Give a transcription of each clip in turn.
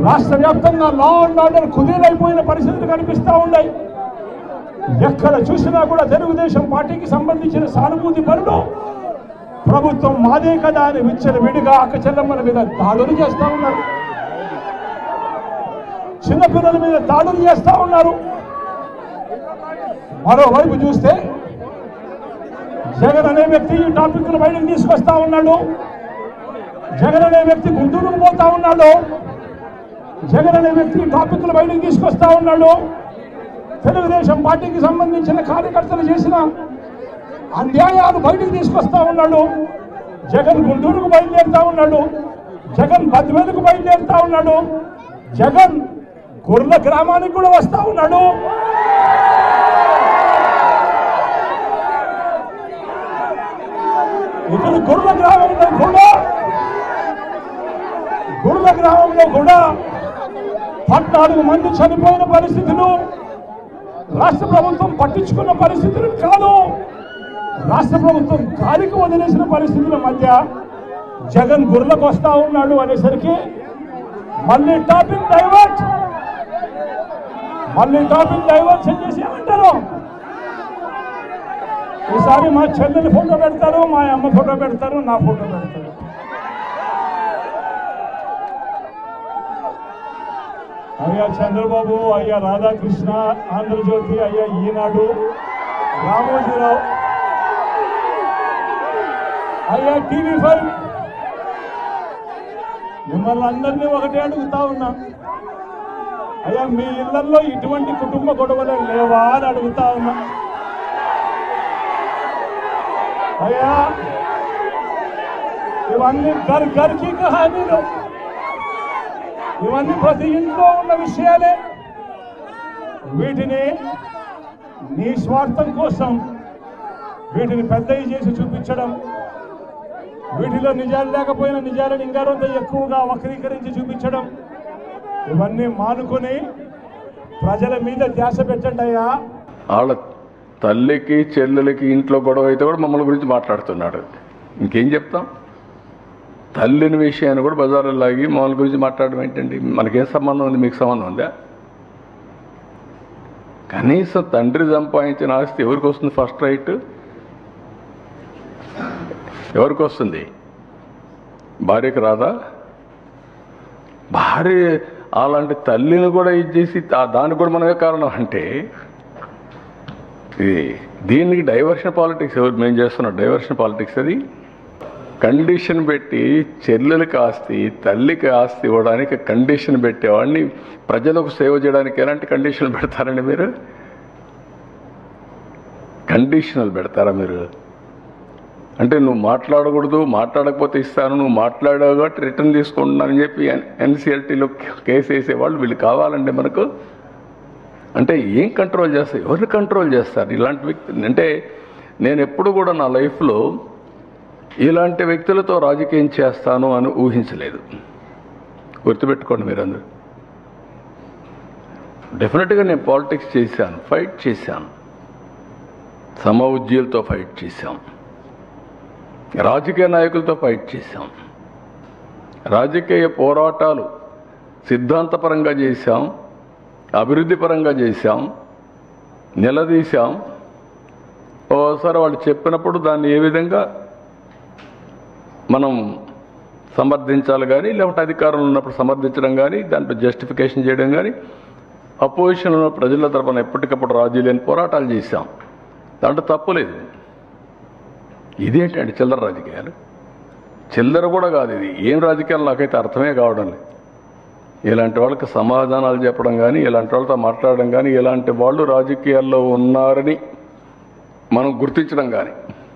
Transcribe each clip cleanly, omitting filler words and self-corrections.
రాష్ట్ర వ్యాప్తంగా law and order కుదేలైపోయిన పరిస్థితులు కనిపిస్తూ ఉన్నాయి. ఎక్కడ చూసినా కూడా తెలుగుదేశం పార్టీకి సంబంధించిన సానుభూతి పనులు ప్రభుత్వం మాదే కదా అని విచ్చలవిడిగా అక్కచెల్లమ్మల మీద దాడులు చేస్తూ ఉన్నారు, చిన్నపిల్లల మీద దాడులు చేస్తూ ఉన్నారు. మరోవైపు చూస్తే జగన్ అనే వ్యక్తి ఈ టాపిక్ను బయటకు తీసుకొస్తా ఉన్నాడు. జగన్ అనే వ్యక్తి గుంటూరుకు పోతా ఉన్నాడు. జగన్ అనే వ్యక్తి టాపిక్లు బయటకు తీసుకొస్తా ఉన్నాడు. తెలుగుదేశం పార్టీకి సంబంధించిన కార్యకర్తలు చేసిన అన్యాయాలు బయటకు తీసుకొస్తా ఉన్నాడు. జగన్ గుంటూరుకు బయలుదేరుతా ఉన్నాడు. జగన్ బద్వేలుకు బయలుదేరుతా ఉన్నాడు. జగన్ గుర్ల గ్రామానికి కూడా వస్తా ఉన్నాడు. ఇప్పుడు గుర్ల గ్రామంలో కూడా 14 మంది చనిపోయిన పరిస్థితులు రాష్ట్ర ప్రభుత్వం పట్టించుకున్న పరిస్థితులు కాదు, రాష్ట్ర ప్రభుత్వం గాలికి వదిలేసిన పరిస్థితుల మధ్య జగన్ గుర్లకు వస్తా ఉన్నాడు అనేసరికి మళ్ళీ టాపిక్ డైవర్షన్ చేసి ఏమంటారు, ఈసారి మా చెల్లెలు ఫోటో పెడతారు, మా అమ్మ ఫోటో పెడతారు, నా ఫోటో పెడతారు. అయ్యా చంద్రబాబు, అయ్యా రాధాకృష్ణ, ఆంధ్రజ్యోతి, అయ్యా ఈనాడు, రామోజీరావు, అయ్యా TV5, మిమ్మల్ని అందరినీ ఒకటే అడుగుతా ఉన్నా, అయ్యా మీ ఇళ్లలో ఇటువంటి కుటుంబ గొడవలే లేవా అని అడుగుతా ఉన్నా. అయ్యా ఇవన్నీ గర్కి కహానీలు, ఇవన్నీ ప్రతి ఇంట్లో ఉన్న విషయాలే. వీటిని నీ స్వార్థం కోసం వీటిని పెద్దవి చేసి చూపించడం, వీటిలో నిజాలు లేకపోయినా నిజాలను ఇంకారంత ఎక్కువగా వక్రీకరించి చూపించడం, ఇవన్నీ మానుకొని ప్రజల మీద ధ్యాస పెట్టండి. అయ్యా వాళ్ళ తల్లికి చెల్లెలకి ఇంట్లో గొడవ అయితే కూడా మమ్మల్ని గురించి మాట్లాడుతున్నాడు. ఇంకేం చెప్తాం? తల్లిని విషయాన్ని కూడా బజార్లో లాగి మమ్మల్ని గురించి మాట్లాడడం ఏంటండి? మనకేం సంబంధం ఉంది? మీకు సంబంధం ఉందా? కనీసం తండ్రి సంపాదించిన ఆస్తి ఎవరికి వస్తుంది? ఫస్ట్ రైట్ ఎవరికి వస్తుంది? భార్యకి రాదా? భార్య అలాంటి తల్లిని కూడా ఇచ్చేసి దానికి కూడా మనమే కారణం అంటే దీనికి డైవర్షన్ పాలిటిక్స్ ఎవరు మేము చేస్తున్నాం? డైవర్షన్ పాలిటిక్స్ అది. కండిషన్ పెట్టి చెల్లెలకి ఆస్తి, తల్లికి ఆస్తి ఇవ్వడానికి కండిషన్ పెట్టేవాడిని ప్రజలకు సేవ చేయడానికి ఎలాంటి కండిషన్లు పెడతారండి మీరు? కండిషనల్ పెడతారా మీరు? అంటే నువ్వు మాట్లాడకూడదు, మాట్లాడకపోతే ఇస్తాను, నువ్వు మాట్లాడావు కాబట్టి రిటర్న్ తీసుకుంటున్నానని చెప్పి NCLTలో కేసు వేసేవాళ్ళు వీళ్ళు కావాలండి మనకు. అంటే ఏం కంట్రోల్ చేస్తారు? ఎవరిని కంట్రోల్ చేస్తారు ఇలాంటి వ్యక్తి? అంటే నేను ఎప్పుడు కూడా నా లైఫ్లో ఇలాంటి వ్యక్తులతో రాజకీయం చేస్తాను అని ఊహించలేదు. గుర్తుపెట్టుకోండి మీరందరూ. డెఫినెట్గా నేను పాలిటిక్స్ చేశాను, ఫైట్ చేశాను, సమఉజ్జీలతో ఫైట్ చేశాం, రాజకీయ నాయకులతో ఫైట్ చేశాం, రాజకీయ పోరాటాలు సిద్ధాంతపరంగా చేశాం, అభివృద్ధి పరంగా చేశాం, నిలదీశాం. ఓసారి వాళ్ళు చెప్పినప్పుడు దాన్ని ఏ విధంగా మనం సమర్థించాలి కానీ, లేకపోతే అధికారంలో ఉన్నప్పుడు సమర్థించడం కానీ, దాంట్లో జస్టిఫికేషన్ చేయడం కానీ, అపోజిషన్లో ఉన్న ప్రజల తరపున ఎప్పటికప్పుడు రాజీ లేని పోరాటాలు చేశాం. దాంట్లో తప్పులేదు. ఇదేంటండి చిల్లర రాజకీయాలు? చిల్లర కూడా కాదు ఇది. ఏం రాజకీయాలు నాకైతే అర్థమే కావడం లేదు. ఇలాంటి వాళ్ళకి సమాధానాలు చెప్పడం కానీ, ఇలాంటి వాళ్ళతో మాట్లాడడం కానీ, ఇలాంటి వాళ్ళు రాజకీయాల్లో ఉన్నారని మనం గుర్తించడం కానీ,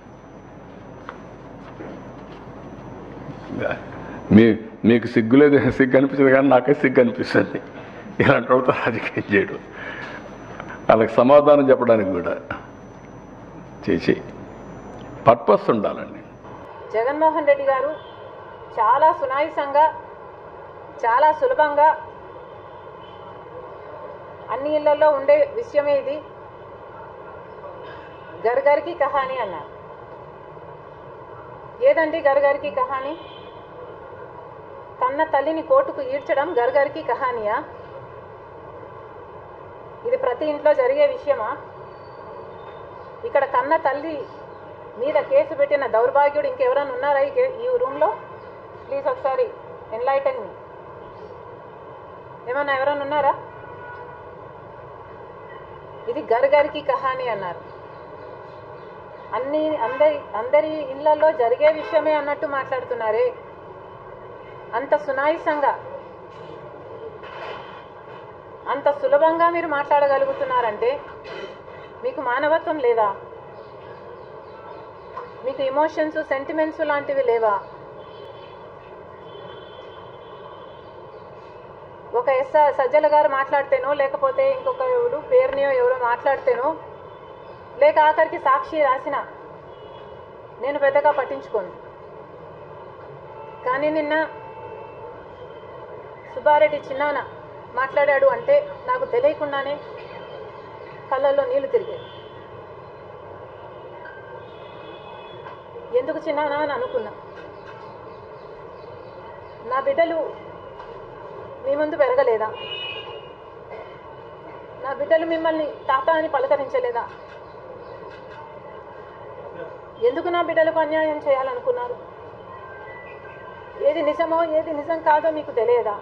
మీకు సిగ్గులేదు, సిగ్గు అనిపించింది కానీ నాకే సిగ్గు అనిపిస్తుంది ఇలాంటి వాళ్ళతో రాజకీయం చేయడం. వాళ్ళకి సమాధానం చెప్పడానికి కూడా చేసి పర్పస్ ఉండాలండి. జగన్మోహన్ రెడ్డి గారు చాలా సునాయాసంగా, చాలా సులభంగా అన్ని ఇళ్లలో ఉండే విషయమే ఇది. గర్గర్కి కహానీ అన్నారు. ఏదండి గర్గర్కి కహానీ? కన్న తల్లిని కోర్టుకు ఈడ్చడం గర్గర్కి కహానియా? ఇది ప్రతి ఇంట్లో జరిగే విషయమా? ఇక్కడ కన్న తల్లి మీద కేసు పెట్టిన దౌర్భాగ్యుడు ఇంకెవరైనా ఉన్నారా ఈ రూమ్లో? ప్లీజ్ ఒకసారి ఎన్లైటన్ మీ. ఏమన్నా ఎవరైనా ఉన్నారా? ఇది గర్గర్కి కహాని అన్నారు. అందరి ఇళ్లలో జరిగే విషయమే అన్నట్టు మాట్లాడుతున్నారే. అంత సునాయసంగా, అంత సులభంగా మీరు మాట్లాడగలుగుతున్నారంటే మీకు మానవత్వం లేదా? మీకు ఎమోషన్స్, సెంటిమెంట్స్ లాంటివి లేవా? ఒక సజ్జల గారు మాట్లాడితేనో, లేకపోతే ఇంకొక ఎవరు పేరునియో ఎవరో మాట్లాడితేనో, లేక ఆఖరికి సాక్షి రాసిన నేను పెద్దగా పట్టించుకోను. కానీ నిన్న సుబ్బారెడ్డి చిన్నాన మాట్లాడాడు అంటే నాకు తెలియకుండానే కళ్ళల్లో నీళ్లు తిరిగాయి. ఎందుకు చిన్నానా అని అనుకున్నా. నా బిడ్డలు మీ ముందు పెరగలేదా? నా బిడ్డలు మిమ్మల్ని తాత అని పలకరించలేదా? ఎందుకు నా బిడ్డలకు అన్యాయం చేయాలనుకున్నారు? ఏది నిజమో ఏది నిజం కాదో మీకు తెలియదా?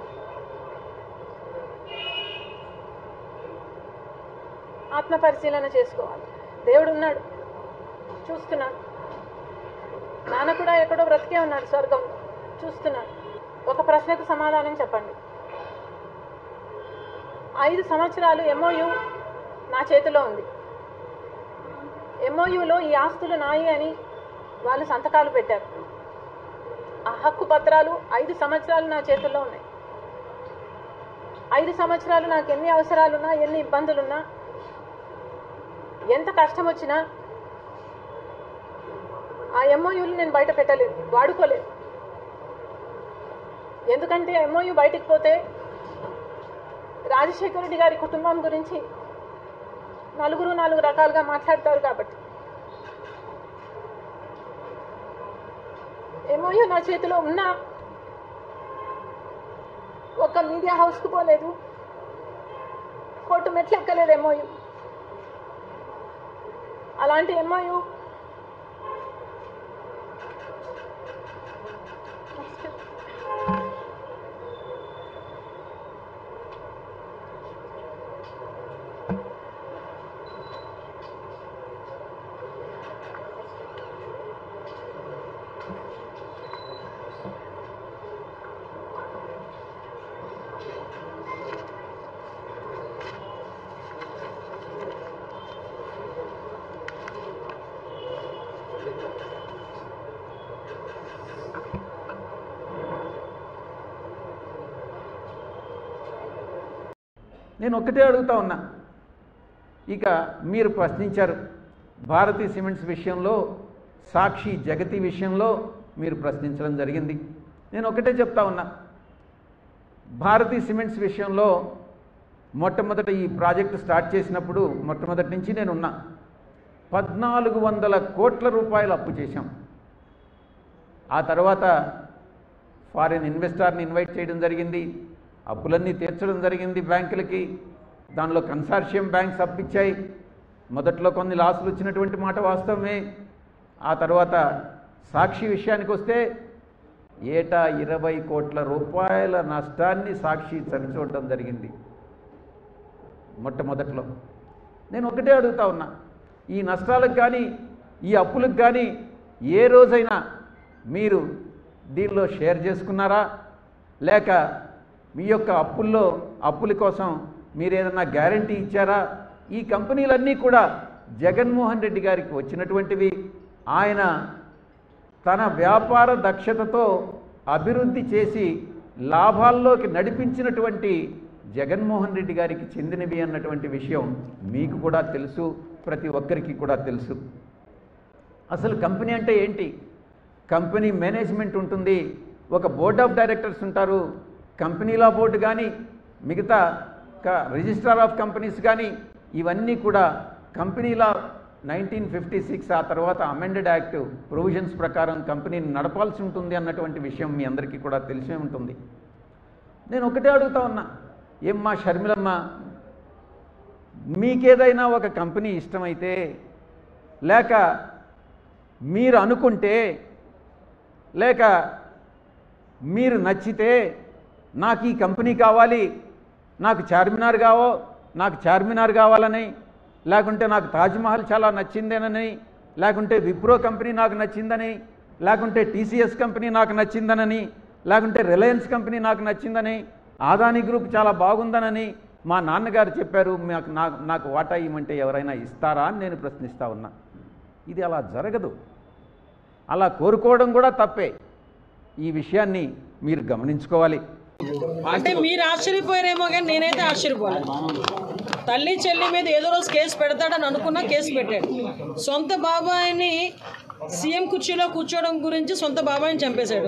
ఆత్మపరిశీలన చేసుకోవాలి. దేవుడు ఉన్నాడు, చూస్తున్నాడు. నాన్న కూడా ఎక్కడో బ్రతికే ఉన్నాడు, స్వర్గం చూస్తున్నాడు. ఒక ప్రశ్నకు సమాధానం చెప్పండి. 5 సంవత్సరాలు MOU నా చేతిలో ఉంది. MOUలో ఈ ఆస్తులు నాయి అని వాళ్ళు సంతకాలు పెట్టారు. ఆ హక్కు పత్రాలు 5 సంవత్సరాలు నా చేతుల్లో ఉన్నాయి. 5 సంవత్సరాలు నాకు ఎన్ని అవసరాలున్నా, ఎన్ని ఇబ్బందులున్నా, ఎంత కష్టం వచ్చినా ఆ MOUలు నేను బయట పెట్టలేదు, వాడుకోలేదు. ఎందుకంటే MOU బయటికి పోతే రాజశేఖర రెడ్డి గారి కుటుంబం గురించి నలుగురు 4 రకాలుగా మాట్లాడతారు. కాబట్టి MOU నా చేతిలో ఉన్నా ఒక మీడియా హౌస్కు పోలేదు, కోర్టు మెట్లు ఎక్కలేదు. MOU అలాంటి MOU నేను ఒక్కటే అడుగుతా ఉన్నా. ఇక మీరు ప్రశ్నించారు భారతీ సిమెంట్స్ విషయంలో, సాక్షి జగతి విషయంలో మీరు ప్రశ్నించడం జరిగింది. నేను ఒకటే చెప్తా ఉన్నా, భారతీ సిమెంట్స్ విషయంలో మొట్టమొదట ఈ ప్రాజెక్టు స్టార్ట్ చేసినప్పుడు మొట్టమొదటి నుంచి నేనున్నా. 1400 కోట్ల రూపాయలు అప్పు చేశాం. ఆ తర్వాత ఫారిన్ ఇన్వెస్టర్ని ఇన్వైట్ చేయడం జరిగింది, అప్పులన్నీ తీర్చడం జరిగింది బ్యాంకులకి. దానిలో కన్సార్షియం బ్యాంక్స్ అప్పిచ్చాయి. మొదట్లో కొన్ని లాసులు వచ్చినటువంటి మాట వాస్తవమే. ఆ తర్వాత సాక్షి విషయానికి వస్తే ఏటా 20 కోట్ల రూపాయల నష్టాన్ని సాక్షి చవిచూడడం జరిగింది మొట్టమొదట్లో. నేను ఒకటే అడుగుతా ఉన్నా, ఈ నష్టాలకు కానీ ఈ అప్పులకు కానీ ఏ రోజైనా మీరు దీనిలో షేర్ చేసుకున్నారా? లేక మీ యొక్క అప్పుల కోసం మీరు ఏదన్నా గ్యారంటీ ఇచ్చారా? ఈ కంపెనీలన్నీ కూడా జగన్మోహన్ రెడ్డి గారికి వచ్చినటువంటివి. ఆయన తన వ్యాపార దక్షతతో అభివృద్ధి చేసి లాభాల్లోకి నడిపించినటువంటి జగన్మోహన్ రెడ్డి గారికి చెందినవి అన్నటువంటి విషయం మీకు కూడా తెలుసు, ప్రతి ఒక్కరికి కూడా తెలుసు. అసలు కంపెనీ అంటే ఏంటి? కంపెనీ మేనేజ్మెంట్ ఉంటుంది, ఒక బోర్డ్ ఆఫ్ డైరెక్టర్స్ ఉంటారు. కంపెనీ లా బోర్డు కానీ, మిగతా రిజిస్ట్రార్ ఆఫ్ కంపెనీస్ కానీ, ఇవన్నీ కూడా కంపెనీ లా 1956 ఆ తర్వాత అమెండెడ్ యాక్ట్ ప్రొవిజన్స్ ప్రకారం కంపెనీని నడపాల్సి ఉంటుంది అన్నటువంటి విషయం మీ అందరికీ కూడా తెలిసే ఉంటుంది. నేను ఒకటే అడుగుతా ఉన్నా, ఏమ్మా షర్మిలమ్మ, మీకేదైనా ఒక కంపెనీ ఇష్టమైతే లేక మీరు అనుకుంటే లేక మీరు నచ్చితే నాకు ఈ కంపెనీ కావాలి, నాకు చార్మినార్ కావాలని, లేకుంటే నాకు తాజ్మహల్ చాలా నచ్చిందేనని, లేకుంటే విప్రో కంపెనీ నాకు నచ్చిందని, లేకుంటే టీసీఎస్ కంపెనీ నాకు నచ్చిందనని, లేకుంటే రిలయన్స్ కంపెనీ నాకు నచ్చిందని, ఆదాని గ్రూప్ చాలా బాగుందనని మా నాన్నగారు చెప్పారు, నాకు వాటా ఇవ్వమంటే ఎవరైనా ఇస్తారా అని నేను ప్రశ్నిస్తూ ఉన్నా. ఇది అలా జరగదు. అలా కోరుకోవడం కూడా తప్పే. ఈ విషయాన్ని మీరు గమనించుకోవాలి. అంటే మీరు ఆశ్చర్యపోయారేమో కానీ నేనైతే ఆశ్చర్యపోలేదు. తల్లి చెల్లి మీద ఏదో రోజు కేసు పెడతాడని అనుకున్నా కేసు పెట్టాడు. సొంత బాబాయిని సీఎం కుర్చీలో కూర్చోవడం గురించి సొంత బాబాయిని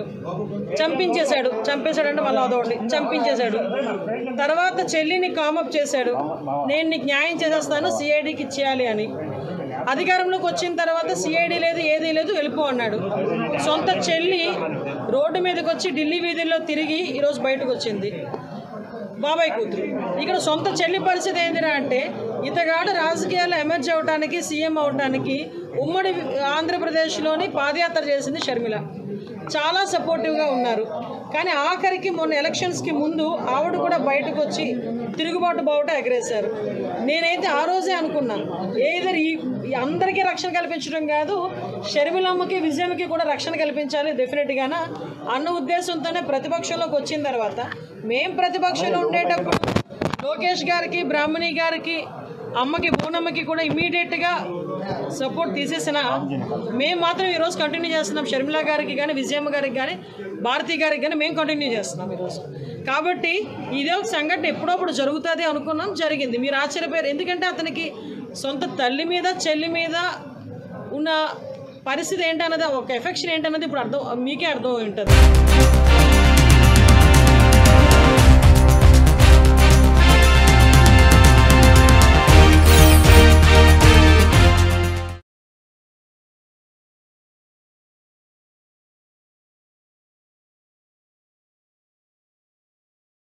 చంపేశాడంటే మళ్ళీ అదొకటి చంపించేశాడు. తర్వాత చెల్లిని కామప్ చేశాడు, నేను నీకు న్యాయం చేసేస్తాను సిఐడికి ఇచ్చేయాలి అని. అధికారంలోకి వచ్చిన తర్వాత సిఐడి లేదు, ఏదీ లేదు, వెళ్ళిపో అన్నాడు. సొంత చెల్లి రోడ్డు మీదకి వచ్చి ఢిల్లీ వీధుల్లో తిరిగి ఈరోజు బయటకు వచ్చింది, బాబాయ్ కూతురు. ఇక్కడ సొంత చెల్లి పరిస్థితి ఏంటిరా అంటే, ఇతగాడు రాజకీయాల్లో ఎమర్జ్ అవడానికి, సీఎం అవడానికి ఉమ్మడి ఆంధ్రప్రదేశ్లోని పాదయాత్ర చేసింది షర్మిల. చాలా సపోర్టివ్గా ఉన్నారు. కానీ ఆఖరికి మొన్న ఎలక్షన్స్కి ముందు ఆవిడ కూడా బయటకు వచ్చి తిరుగుబాటు బావుట ఎగరేశారు. నేనైతే ఆ రోజే అనుకున్నాను, ఏదర్ ఈ అందరికీ రక్షణ కల్పించడం కాదు, షర్మిలమ్మకి విజయమ్మకి కూడా రక్షణ కల్పించాలి డెఫినెట్గాన అన్న ఉద్దేశంతోనే ప్రతిపక్షంలోకి వచ్చిన తర్వాత, మేం ప్రతిపక్షంలో ఉండేటప్పుడు లోకేష్ గారికి, బ్రాహ్మణి గారికి, అమ్మకి, బోనమ్మకి కూడా ఇమీడియట్గా సపోర్ట్ తీసేసిన మేము మాత్రం ఈరోజు కంటిన్యూ చేస్తున్నాం. షర్మిల గారికి కానీ, విజయమ్మ గారికి కానీ, భారతి గారికి కానీ మేము కంటిన్యూ చేస్తున్నాం ఈరోజు. కాబట్టి ఇదే ఒక సంఘటన ఎప్పుడప్పుడు జరుగుతుంది అనుకున్నాం, జరిగింది. మీరు ఆశ్చర్యపోయారు. ఎందుకంటే అతనికి సొంత తల్లి మీద, చెల్లి మీద ఉన్న పరిస్థితి ఏంటన్నది, ఒక ఎఫెక్షన్ ఏంటన్నది ఇప్పుడు మీకే అర్థం ఉంటుంది.